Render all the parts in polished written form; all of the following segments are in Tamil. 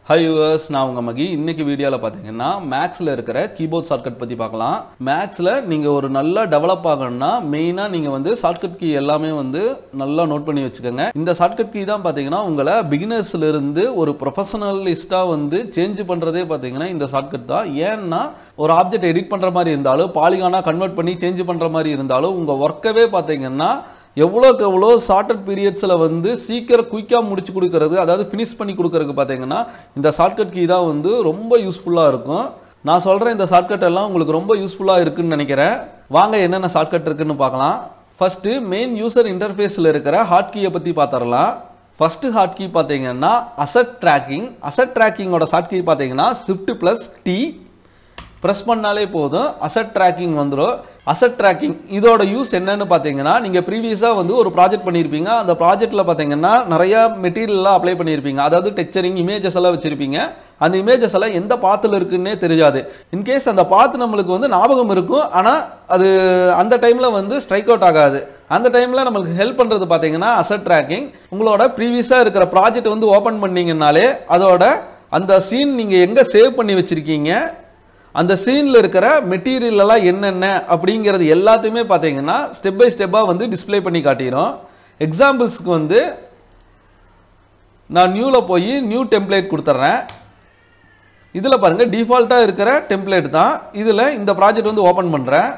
Hi viewers, நான் உங்க மகி. இன்னைக்கு வீடியோல பாத்தீங்கன்னா மேக்ஸ்ல இருக்கிற கீபோர்ட் ஷார்ட்கட் பத்தி பார்க்கலாம். மேக்ஸ்ல நீங்க ஒரு நல்ல டெவலப் ஆகணும்னா மெயினா நீங்க வந்து ஷார்ட்கட் கீ எல்லாமே வந்து நல்லா நோட் பண்ணி வச்சுக்கோங்க. இந்த ஷார்ட்கட் கீ தான் பாத்தீங்கன்னா உங்களை பிகினர்ஸ்ல இருந்து ஒரு ப்ரொஃபஷனலிஸ்டா வந்து சேஞ்ச் பண்றதே பாத்தீங்கன்னா இந்த ஷார்ட்கட் தான். ஏன்னா ஒரு ஆப்ஜெக்ட் எடிட் பண்ற மாதிரி இருந்தாலும் பாலிகானா கன்வெர்ட் பண்ணி சேஞ்ச் பண்ற மாதிரி இருந்தாலும் உங்க வர்க்கவே பாத்தீங்கன்னா எவ்வளோக்கு எவ்வளோ ஷார்ட்டட் பீரியட்ஸில் வந்து சீக்கிரம் குயிக்காக முடிச்சு கொடுக்கறது, அதாவது ஃபினிஷ் பண்ணி கொடுக்கறதுக்கு பார்த்தீங்கன்னா இந்த ஷார்ட்கட் கீ தான் வந்து ரொம்ப யூஸ்ஃபுல்லாக இருக்கும். நான் சொல்கிறேன் இந்த ஷார்ட்கட் எல்லாம் உங்களுக்கு ரொம்ப யூஸ்ஃபுல்லாக இருக்குன்னு நினைக்கிறேன். வாங்க என்னென்ன ஷார்ட்கட் இருக்குன்னு பார்க்கலாம். ஃபர்ஸ்ட்டு மெயின் யூசர் இன்டர்ஃபேஸில் இருக்கிற ஹார்ட் கீயை பற்றி பார்த்துடலாம். ஃபர்ஸ்ட் ஹார்ட் கீ பார்த்தீங்கன்னா அசெட் ட்ராக்கிங். அசெட் ட்ராக்கிங்கோட ஷார்ட் கீ பார்த்தீங்கன்னா Shift+T ப்ரெஸ் பண்ணாலே போதும் அசெட் ட்ராக்கிங் வந்துடும். அசெட் ட்ராக்கிங் இதோட யூஸ் என்னன்னு பார்த்தீங்கன்னா நீங்கள் ப்ரீவியஸாக வந்து ஒரு ப்ராஜெக்ட் பண்ணியிருப்பீங்க. அந்த ப்ராஜெக்டில் பார்த்தீங்கன்னா நிறையா மெட்டீரியல்லாம் அப்ளை பண்ணியிருப்பீங்க, அதாவது டெக்ஸ்சரிங் இமேஜஸ் எல்லாம் வச்சுருப்பீங்க. அந்த இமேஜஸ் எல்லாம் எந்த பாத்தில் இருக்குன்னே தெரியாது. இன்கேஸ் அந்த பாத்து நம்மளுக்கு வந்து ஞாபகம் இருக்கும், ஆனால் அது அந்த டைமில் வந்து ஸ்ட்ரைக் அவுட் ஆகாது. அந்த டைமில் நம்மளுக்கு ஹெல்ப் பண்ணுறது பார்த்தீங்கன்னா அசெட் ட்ராக்கிங். உங்களோட ப்ரீவியஸாக இருக்கிற ப்ராஜெக்ட் வந்து ஓப்பன் பண்ணிங்கனாலே அதோட அந்த சீன் நீங்கள் எங்கே சேவ் பண்ணி வச்சுருக்கீங்க, அந்த சீனில் இருக்கிற மெட்டீரியல் எல்லாம் என்னென்ன அப்படிங்கிறது எல்லாத்தையுமே பார்த்தீங்கன்னா ஸ்டெப் பை ஸ்டெப்பாக வந்து டிஸ்பிளே பண்ணி காட்டிடும். எக்ஸாம்பிள்ஸ்க்கு வந்து நான் நியூவில் போய் நியூ டெம்ப்ளேட் கொடுத்துட்றேன். இதில் பாருங்கள் டிஃபால்ட்டாக இருக்கிற டெம்ப்ளேட் தான். இதில் இந்த ப்ராஜெக்ட் வந்து ஓப்பன் பண்ணுறேன்.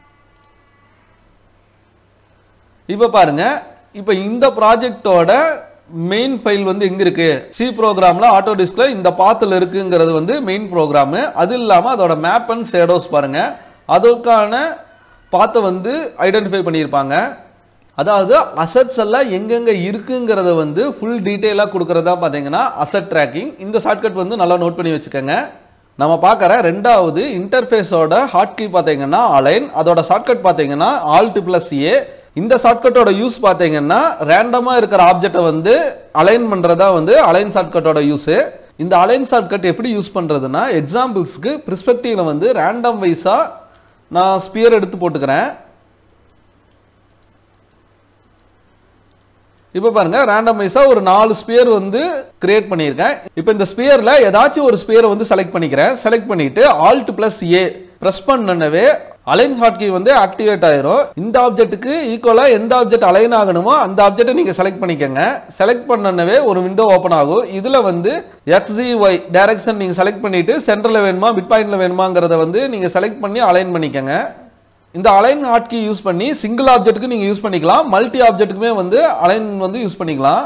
இப்போ பாருங்கள், இப்போ இந்த ப்ராஜெக்டோட மெயின் ஃபைல் வந்து எங்க இருக்கு, சி ப்ரோக்ராம்ல ஆட்டோ டிஸ்க்ல இந்த பாத்துல இருக்குங்கிறது வந்து மெயின் ப்ரோக்ராம். அது இல்லாம அதோட மேப் அண்ட் ஷேடோஸ் பாருங்க, அதுக்கான பாத்தை வந்து ஐடென்டிஃபை பண்ணியிருப்பாங்க. அதாவது அசெட்ஸ் எல்லாம் எங்கெங்க இருக்குங்கிறத வந்து ஃபுல் டீட்டெயிலாக கொடுக்கறதா பார்த்தீங்கன்னா அசெட் ட்ராக்கிங். இந்த ஷார்ட்கட் வந்து நல்லா நோட் பண்ணி வச்சுக்கோங்க. நம்ம பார்க்குற ரெண்டாவது இன்டர்ஃபேஸோட ஹார்ட் கீ பார்த்தீங்கன்னா அலைன். அதோட ஷார்ட்கட் பார்த்தீங்கன்னா Alt+A. இந்த ஷார்ட்கட்டோட யூஸ் பார்த்தீங்கன்னா ரேண்டமாக இருக்கிற ஆப்ஜெக்டை வந்து அலைன் பண்ணுறதா வந்து அலைன் ஷார்ட்கட்டோட யூஸு. இந்த அலைன் ஷார்ட்கட் எப்படி யூஸ் பண்ணுறதுன்னா, எக்ஸாம்பிள்ஸ்க்கு பெர்ஸ்பெக்டிவ்ல வந்து ரேண்டம் வைஸாக நான் ஸ்பியர் எடுத்து போட்டுக்கிறேன். இப்போ பாருங்க, ரேண்டம் வைஸாக ஒரு 4 ஸ்பியர் வந்து கிரியேட் பண்ணியிருக்கேன். இப்போ இந்த ஸ்பியரில் ஏதாச்சும் ஒரு ஸ்பியரை வந்து செலக்ட் பண்ணிக்கிறேன். செலக்ட் பண்ணிட்டு Alt+A ப்ரெஸ் பண்ணவே அலைன் ஹார்ட் கீ வந்து ஆக்டிவேட் ஆயிரும். இந்த ஆப்ஜெக்ட்டுக்கு ஈக்குவலாக எந்த ஆப்ஜெக்ட் அலைன் ஆகணுமோ அந்த ஆப்ஜெக்டை நீங்கள் செலக்ட் பண்ணிக்கோங்க. செலக்ட் பண்ணவே ஒரு விண்டோ ஓப்பன் ஆகும். இதில் வந்து XY டைரக்ஷன் நீங்கள் செலக்ட் பண்ணிட்டு சென்டரில் வேணுமா மிட் பாயிண்ட்ல வேணுமாங்கிறத வந்து நீங்கள் செலக்ட் பண்ணி அலைன் பண்ணிக்கோங்க. இந்த அலைன் ஹார்ட் கீ யூஸ் பண்ணி சிங்கிள் ஆப்ஜெக்ட்டுக்கு நீங்கள் யூஸ் பண்ணிக்கலாம், மல்டி ஆப்ஜெக்ட்டுக்குமே வந்து அலைன் வந்து யூஸ் பண்ணிக்கலாம்.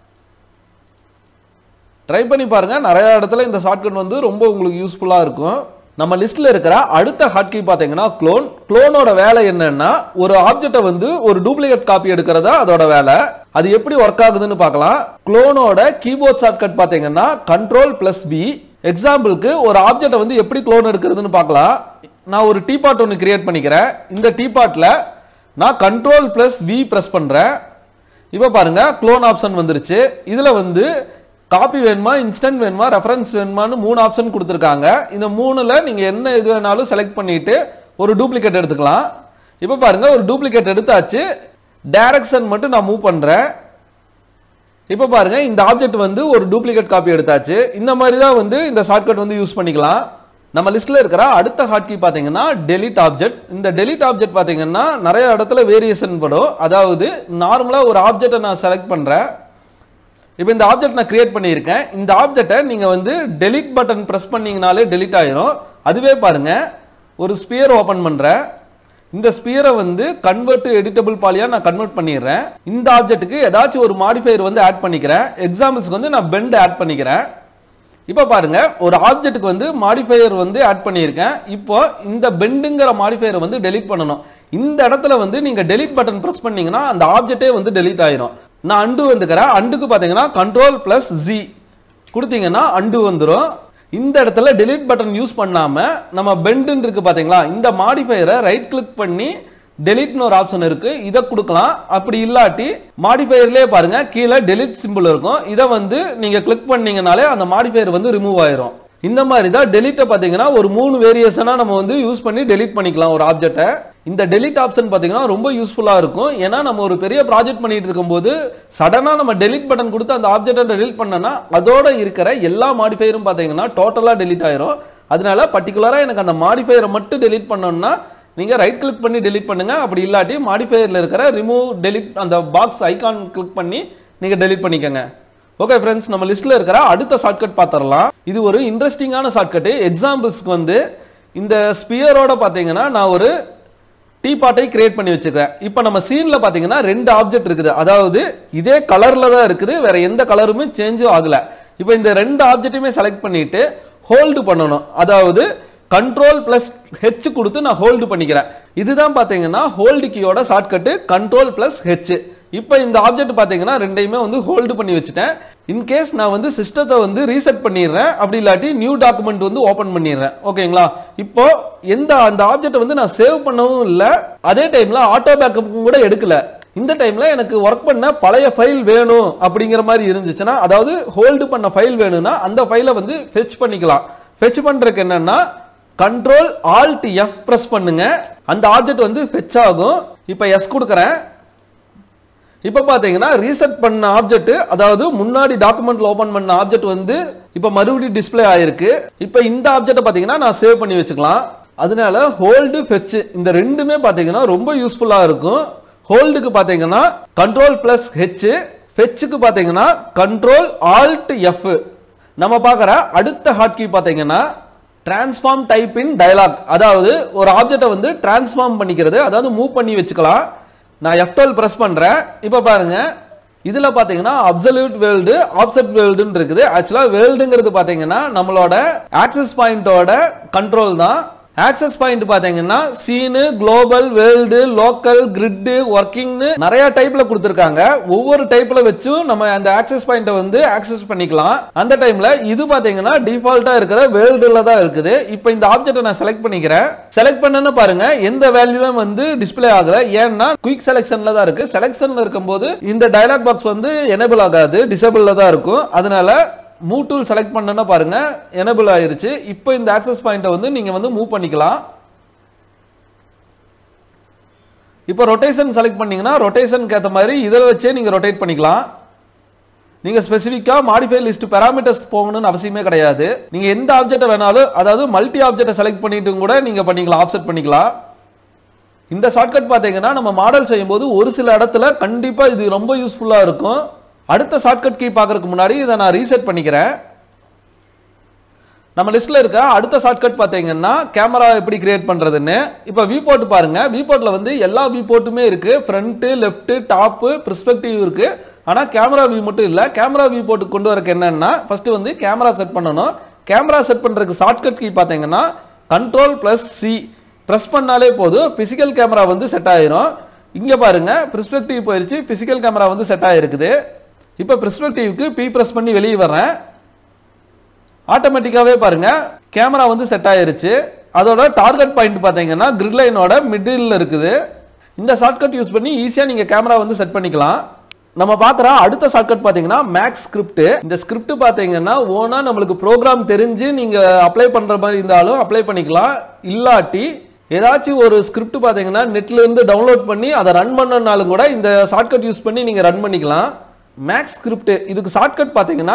ட்ரை பண்ணி பாருங்க, நிறைய இடத்துல இந்த ஷார்ட்கட் வந்து ரொம்ப உங்களுக்கு யூஸ்ஃபுல்லாக இருக்கும். நம்ம லிஸ்ட்ல இருக்கிற அடுத்த ஹார்ட் கீ பாத்தீங்கன்னா க்ளோன். க்ளோனோட வேலை என்னன்னா, ஒரு ஆப்ஜெக்ட்டை வந்து ஒரு டூப்ளிகேட் காப்பி எடுக்கிறதா அதோட வேலை. அது எப்படி ஒர்க் ஆகுதுன்னு பார்க்கலாம். க்ளோனோட கீபோர்ட் ஷார்ட்கட் பாத்தீங்கன்னா Ctrl+B. எக்ஸாம்பிளுக்கு ஒரு ஆப்ஜெக்ட்டை வந்து எப்படி க்ளோன் எடுக்கிறதுன்னு பார்க்கலாம். நான் ஒரு டீபாட் ஒன்று கிரியேட் பண்ணிக்கிறேன். இந்த டீபாட்ல நான் Ctrl+V பிரஸ் பண்றேன். இப்போ பாருங்க க்ளோன் ஆப்ஷன் வந்துருச்சு. இதுல வந்து காப்பி வேணுமா, இன்ஸ்டன்ட் வேணுமா, ரெஃபரன்ஸ் வேணுமான்னு 3 ஆப்ஷன் கொடுத்துருக்காங்க. இந்த 3ல நீங்க என்ன இது வேணாலும் செலக்ட் பண்ணிட்டு ஒரு டூப்ளிகேட் எடுத்துக்கலாம். இப்போ பாருங்க ஒரு டூப்ளிகேட் எடுத்தாச்சு. டைரக்ஷன் மட்டும் நான் மூவ் பண்றேன். இப்போ பாருங்க இந்த ஆப்ஜெக்ட் வந்து ஒரு டூப்ளிகேட் காப்பி எடுத்தாச்சு. இந்த மாதிரி தான் வந்து இந்த ஷார்ட்கட் வந்து யூஸ் பண்ணிக்கலாம். நம்ம லிஸ்ட்ல இருக்கிற அடுத்த ஹார்ட் கீ பாத்தீங்கன்னா டெலிட் ஆப்ஜெக்ட். இந்த டெலிட் ஆப்ஜெக்ட் பாத்தீங்கன்னா நிறைய இடத்துல வேரியேஷன் படும். அதாவது நார்மலா ஒரு ஆப்ஜெக்டை நான் செலக்ட் பண்றேன். இப்போ இந்த ஆப்ஜெக்ட் நான் கிரியேட் பண்ணியிருக்கேன். இந்த ஆப்ஜெக்டை நீங்கள் வந்து டெலிட் பட்டன் ப்ரெஸ் பண்ணீங்கனாலே டெலிட் ஆயிரும். அதுவே பாருங்க ஒரு ஸ்பியர் ஓப்பன் பண்ணுறேன். இந்த ஸ்பியரை வந்து கன்வெர்ட் டு எடிட்டபிள் பாலியாக நான் கன்வெர்ட் பண்ணிடுறேன். இந்த ஆப்ஜெக்ட்டுக்கு ஏதாச்சும் ஒரு மாடிஃபையர் வந்து ஆட் பண்ணிக்கிறேன். எக்ஸாம்பிள்ஸ்க்கு வந்து நான் பெண்ட் ஆட் பண்ணிக்கிறேன். இப்போ பாருங்க ஒரு ஆப்ஜெக்ட்டுக்கு வந்து மாடிஃபையர் வந்து ஆட் பண்ணியிருக்கேன். இப்போ இந்த பெண்டுங்கிற மாடிஃபையரை வந்து டெலிட் பண்ணணும். இந்த இடத்துல வந்து நீங்கள் டெலிட் பட்டன் ப்ரெஸ் பண்ணீங்கன்னா அந்த ஆப்ஜெக்டே வந்து டெலிட் ஆயிரும். நான் அண்டு வந்துக்கிறேன். அண்டுக்கு பார்த்தீங்கன்னா Ctrl+Z கொடுத்தீங்கன்னா அண்டு வந்துடும். இந்த இடத்துல டெலிட் பட்டன் யூஸ் பண்ணாம நம்ம பெண்டுன்னு இருக்கு பார்த்தீங்களா, இந்த மாடிஃபையரை ரைட் கிளிக் பண்ணி டெலிட்னு ஒரு ஆப்ஷன் இருக்கு, இதை கொடுக்கலாம். அப்படி இல்லாட்டி மாடிஃபையர்லேயே பாருங்க கீழே டெலிட் சிம்பிள் இருக்கும். இதை வந்து நீங்க கிளிக் பண்ணீங்கனாலே அந்த மாடிஃபையர் வந்து ரிமூவ் ஆயிரும். இந்த மாதிரி தான் டெலிட்டை பார்த்தீங்கன்னா ஒரு 3 வேரியேஷனா நம்ம வந்து யூஸ் பண்ணி டெலிட் பண்ணிக்கலாம் ஒரு ஆப்ஜெக்டை. இந்த delete ஆப்ஷன் பாத்தீங்கன்னா ரொம்ப யூஸ்ஃபுல்லா இருக்கும். ஏன்னா நம்ம ஒரு பெரிய ப்ராஜெக்ட் பண்ணிட்டு இருக்கும்போது சடனா நம்ம delete பட்டன் கொடுத்து அந்த ஆப்ஜெக்ட்டை delete பண்ணனா அதோட இருக்கிற எல்லா மாடிஃபையரும் பாத்தீங்கன்னா டோட்டலா delete ஆயிரும். அதனால பர்టిక్యులரா எனக்கு அந்த மாடிஃபையரை மட்டும் delete பண்ணனும்னா நீங்க ரைட் கிளிக் பண்ணி delete பண்ணுங்க. அப்படி இல்லாட்டி மாடிஃபையர்ல இருக்கிற ரிமூவ் delete அந்த பாக்ஸ் ஐகான் கிளிக் பண்ணி நீங்க delete பண்ணிக்கங்க. ஓகே फ्रेंड्स, நம்ம லிஸ்ட்ல இருக்கிற அடுத்த ஷார்ட்கட் பாத்தறலாம். இது ஒரு இன்ட்ரஸ்டிங்கான ஷார்ட்கட். எக்ஸாம்பிள்ஸ்க்கு வந்து இந்த ஸ்பியரோட பாத்தீங்கன்னா நான் ஒரு டீபாட்டை கிரியேட் பண்ணி வச்சிருக்கேன். இப்போ நம்ம சீன்ல பாத்தீங்கன்னா ரெண்டு ஆப்ஜெக்ட் இருக்குது. அதாவது இதே கலர்ல தான் இருக்குது, வேற எந்த கலருமே சேஞ்ச் ஆகல. இப்போ இந்த ரெண்டு ஆப்ஜெக்ட்டையுமே செலக்ட் பண்ணிட்டு ஹோல்ட் பண்ணனும். அதாவது கண்ட்ரோல் பிளஸ் ஹெச் கொடுத்து நான் ஹோல்ட் பண்ணிக்கிறேன். இதுதான் பாத்தீங்கன்னா ஹோல்ட் கீயோட ஷார்ட்கட் கண்ட்ரோல் பிளஸ் ஹெச். இப்போ இந்த ஆப்ஜெக்ட் பாத்தீங்கன்னா ரெண்டையுமே வந்து ஹோல்ட் பண்ணி வச்சிட்டேன். இன் கேஸ் நான் வந்து சிஸ்டத்தை வந்து ரீசெட் பண்ணிடுறேன், அப்படி இல்லாட்டி நியூ டாக்குமெண்ட் வந்து ஓபன் பண்ணிடுறேன். ஓகேங்களா? இப்போ அந்த ஆப்ஜெக்ட் வந்து நான் சேவ் பண்ணவும் இல்லை, அதே டைம்ல ஆட்டோ பேக்கப் கூட எடுக்கல. இந்த டைம்ல எனக்கு ஒர்க் பண்ண பழைய ஃபைல் வேணும் அப்படிங்கிற மாதிரி இருந்துச்சுன்னா, அதாவது ஹோல்ட் பண்ண ஃபைல் வேணும்னா அந்த ஃபைலை வந்து ஃபெச் பண்ணிக்கலாம். ஃபெச் பண்றதுக்கு என்னன்னா கண்ட்ரோல் ஆல்ட் எஃப் பிரஸ் பண்ணுங்க, அந்த ஆப்ஜெக்ட் வந்து ஃபெச் ஆகும். இப்போ எஸ் கொடுக்குறேன். இப்போ பாத்தீங்கன்னா ரீசெட் பண்ண ஆப்ஜெக்ட், அதாவது முன்னாடி டாக்குமெண்ட்ல ஓபன் பண்ண ஆப்ஜெக்ட் வந்து இப்போ மறுபடியும் டிஸ்ப்ளே ஆயிருக்கு. இப்போ இந்த ஆப்ஜெக்ட்டை பாத்தீங்கன்னா நான் சேவ் பண்ணி வச்சுக்கலாம். அதனால ஹோல்டு ஃபெச் இந்த ரெண்டுமே பாத்தீங்கன்னா ரொம்ப யூஸ்ஃபுல்லா இருக்கும். ஹோல்டுக்கு பாத்தீங்கன்னா கண்ட்ரோல் பிளஸ் ஹெச், ஃபெச்சுக்கு பாத்தீங்கன்னா கண்ட்ரோல் ஆல்ட் எஃப். நம்ம பார்க்குற அடுத்த ஹாட்கீ பாத்தீங்கன்னா டிரான்ஸ்ஃபார்ம் டைப் இன் டயலாக். அதாவது ஒரு ஆப்ஜெக்ட்டை வந்து டிரான்ஸ்ஃபார்ம் பண்ணிக்கிறது, அதாவது மூவ் பண்ணி வச்சுக்கலாம். நான் F12 பிரஸ் பண்றேன். இப்போ பாருங்க, இதுல பாத்தீங்கன்னா அப்சல்யூட் வேர்ல்டு ஆஃப்செட் வேர்ல்டுன்னு இருக்குது. ஆக்சுவலா வேர்ல்டுங்கிறது பாத்தீங்கன்னா நம்மளோட ஆக்சஸ் பாயிண்டோட கண்ட்ரோல் தான். ஆக்சஸ் பாயிண்ட் பாத்தீங்கன்னா screen, global, world, local, grid, ஒர்க்கிங்னு நிறைய டைப்ல கொடுத்திருக்காங்க. ஒவ்வொரு டைப்ல வச்சும் நம்ம அந்த ஆக்சஸ் பாயிண்ட வந்து ஆக்சஸ் பண்ணிக்கலாம். அந்த டைம்ல இது பாத்தீங்கன்னா டிஃபால்ட்டா இருக்கிற வேர்ல்டுல தான் இருக்குது. இப்போ இந்த ஆப்ஜெக்ட்டை நான் செலக்ட் பண்ணிக்கிறேன். செலக்ட் பண்ணேன்னு பாருங்க எந்த வேல்யூவும் வந்து டிஸ்ப்ளே ஆகல. ஏன்னா குயிக் செலக்ஷன்ல தான் இருக்கு. செலக்ஷன்ல இருக்கும்போது இந்த டயலாக் பாக்ஸ் வந்து எனேபிள் ஆகாது, டிசேபிள்ல தான் இருக்கும். அதனால மூவ் டூல் செலக்ட் பண்ணனா பாருங்க எனேபிள் ஆயிருச்சு. இப்போ இந்த ஆக்சஸ் பாயிண்ட வந்து நீங்க வந்து மூவ் பண்ணிக்கலாம். இப்போ ரொட்டேஷன் செலக்ட் பண்ணீங்கன்னா ரொட்டேஷனுக்கு ஏத்த மாதிரி இத வச்சே நீங்க ரொட்டேட் பண்ணிக்கலாம். நீங்க ஸ்பெசிஃபிக்கா மாடிஃபை லிஸ்ட் பாராமீட்டர்ஸ் போகணும்னு அவசியமே கிடையாது. நீங்க எந்த ஆப்ஜெக்ட் வேணாலும், அதாவது மல்டி ஆப்ஜெக்ட்டை செலக்ட் பண்ணிட்டு கூட நீங்க பண்ணிக்கலாம், ஆஃப்செட் பண்ணிக்கலாம். இந்த ஷார்ட்கட் பாத்தீங்கன்னா நம்ம மாடல் செய்யும்போது ஒரு சில இடத்துல கண்டிப்பா இது ரொம்ப யூஸ்ஃபுல்லா இருக்கும். அடுத்த ஷார்ட்கட் கீ பார்க்கறதுக்கு முன்னாடி இதை நான் ரீசெட் பண்ணிக்கிறேன். நம்ம லிஸ்ட்ல இருக்க அடுத்த ஷார்ட்கட் பாத்தீங்கன்னா கேமரா எப்படி கிரியேட் பண்றதுன்னு. இப்போ வியூ போர்ட் பாருங்க. வியூ போர்ட்ல வந்து எல்லா வியூ போர்ட்டுமே இருக்கு. ஃப்ரண்ட், லெஃப்ட், டாப், பெர்ஸ்பெக்டிவ் இருக்கு. ஆனா கேமரா வியூ மட்டும் இல்ல. கேமரா வியூ போர்ட் கொண்டு வரக்கு என்னன்னா ஃபர்ஸ்ட் வந்து கேமரா செட் பண்ணனும். கேமரா செட் பண்றதுக்கு ஷார்ட்கட் கீ பாத்தீங்கன்னா கண்ட்ரோல் பிளஸ் சி பிரஸ் பண்ணாலே போதும், பிசிக்கல் கேமரா வந்து செட் ஆயிரும். இங்க பாருங்க பெர்ஸ்பெக்டிவ் போயிருச்சு, பிசிக்கல் கேமரா வந்து செட் ஆயிருக்குது. இப்போ பெர்ஸ்பெக்டிவ்க்கு பி பிரஸ் பண்ணி வெளியே வரேன். ஆட்டோமேட்டிக்காவே பாருங்க கேமரா வந்து செட் ஆயிருச்சு. அதோட டார்கெட் பாயிண்ட் பாத்தீங்கன்னா கிரிட் லைனோட மிடில்ல இருக்குது. இந்த ஷார்ட்கட் யூஸ் பண்ணி ஈஸியா நீங்க கேமரா வந்து செட் பண்ணிக்கலாம். நம்ம பார்க்குற அடுத்த ஷார்ட்கட் பாத்தீங்கன்னா மேக்ஸ் ஸ்கிரிப்ட். இந்த ஸ்கிரிப்ட் பாத்தீங்கன்னா ஓனா நம்மளுக்கு ப்ரோக்ராம் தெரிஞ்சு நீங்க அப்ளை பண்ற மாதிரி இருந்தாலும் அப்ளை பண்ணிக்கலாம். இல்லாட்டி ஏதாச்சும் ஒரு ஸ்கிரிப்ட் பாத்தீங்கன்னா நெட்ல இருந்து டவுன்லோட் பண்ணி அதை ரன் பண்ணனாலும் கூட இந்த ஷார்ட்கட் யூஸ் பண்ணி நீங்க ரன் பண்ணிக்கலாம். மேக்ஸ் ஸ்கிரிப்ட் இதுக்கு ஷார்ட்கட் பாத்தீங்கன்னா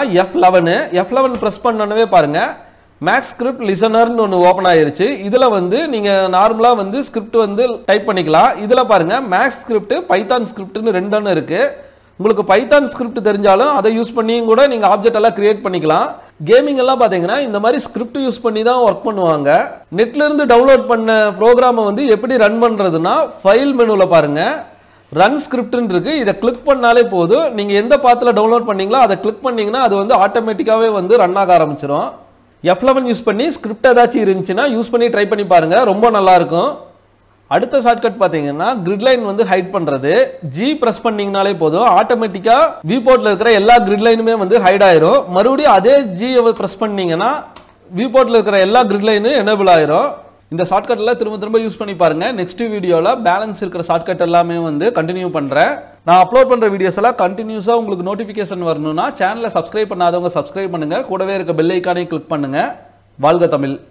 F11 பிரஸ் பண்ணனவே பாருங்க மேக்ஸ் ஸ்கிரிப்ட் லிசனர்னு ஒன்று ஓபன் ஆயிருச்சு. இதுல வந்து நீங்க நார்மலா வந்து ஸ்கிரிப்ட் வந்து டைப் பண்ணிக்கலாம். இதுல பாருங்க மேக்ஸ் ஸ்கிரிப்ட், பைத்தான் ஸ்கிரிப்ட்னு ரெண்டுன்னு இருக்கு. உங்களுக்கு பைத்தான் ஸ்கிரிப்ட் தெரிஞ்சாலும் அதை யூஸ் பண்ணியும் கூட நீங்க ஆப்ஜெக்ட் எல்லாம் கிரியேட் பண்ணிக்கலாம். கேமிங் எல்லாம் பாத்தீங்கன்னா இந்த மாதிரி ஸ்கிரிப்ட் யூஸ் பண்ணி தான் ஒர்க் பண்ணுவாங்க. நெட்ல இருந்து டவுன்லோட் பண்ண ப்ரோக்ராமை வந்து எப்படி ரன் பண்றதுன்னா ஃபைல் மெனுல பாருங்க ரன் ஸ்கிரிப்ட்னு இருக்கு. இதை கிளிக் பண்ணாலே போதும். நீங்க எந்த பாத்துல டவுன்லோட் பண்ணீங்களோ அதை கிளிக் பண்ணீங்கன்னா அது வந்து ஆட்டோமேட்டிக்காவே வந்து ரன் ஆக ஆரம்பிச்சிடும். F11 யூஸ் பண்ணி ஸ்கிரிப்ட் ஏதாச்சும் இருந்துச்சுன்னா யூஸ் பண்ணி ட்ரை பண்ணி பாருங்க, ரொம்ப நல்லா இருக்கும். அடுத்த ஷார்ட்கட் பாத்தீங்கன்னா கிரிட் லைன் வந்து ஹைட் பண்றது. ஜி பிரஸ் பண்ணீங்கனாலே போதும், ஆட்டோமேட்டிக்கா வியூ போர்ட்ல இருக்கிற எல்லா கிரிட் லைனுமே வந்து ஹைட் ஆயிரும். மறுபடியும் அதே ஜி பிரஸ் பண்ணீங்கன்னா வியூ போர்ட்ல இருக்கிற எல்லா கிரிட் லைனும் எனேபிள் ஆயிரும். இந்த ஷார்ட்கட்ல திரும்ப யூஸ் பண்ணி பாருங்க. நெக்ஸ்ட் வீடியோல பேலன்ஸ் இருக்கிற ஷார்ட்கட் எல்லாமே வந்து கண்டினியூ பண்றேன். நான் அப்லோட் பண்ற வீடியோஸ் எல்லாம் கண்டினியூஸா உங்களுக்கு நோட்டிபிகேஷன் வரணும்னா சேனலை சப்ஸ்கிரைப் பண்ணாதவங்க சப்ஸ்கிரைப் பண்ணுங்க. கூடவே இருக்க பெல் ஐகானை கிளிக் பண்ணுங்க. வாழ்க தமிழ்.